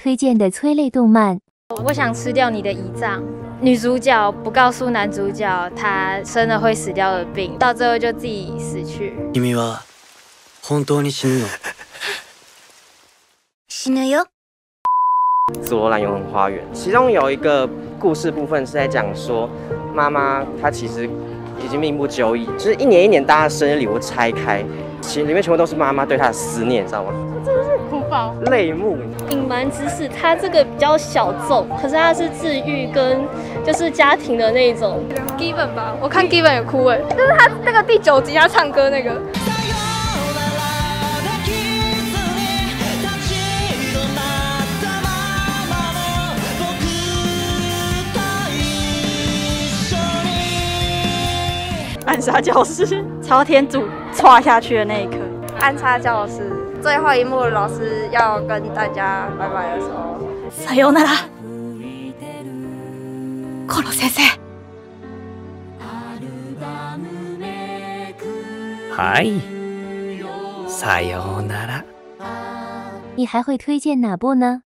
推荐的催泪动漫。 我想吃掉你的胰脏。女主角不告诉男主角她生了会死掉的病，到最后就自己死去。 君は本当に死ぬの？ 死ぬよ。 紫罗兰永恒花园，其中有一个故事部分是在讲说，妈妈她其实已经命不久矣，就是一年一年大家生日礼物拆开，其实里面全部都是妈妈对她的思念，你知道吗？ 真的是哭爆， 泪目。 隐瞒知识，它这个比较小众，可是它是治愈跟就是家庭的那种。Given 吧，我看 Given 也哭哎，就是他那个第9集他唱歌那个。 暗杀教室，朝天主歘下去的那一刻。 暗杀教室最后一幕，老师要跟大家拜拜的时候， さようなら，コロ先生。 はい。さようなら。 你还会推荐哪部呢？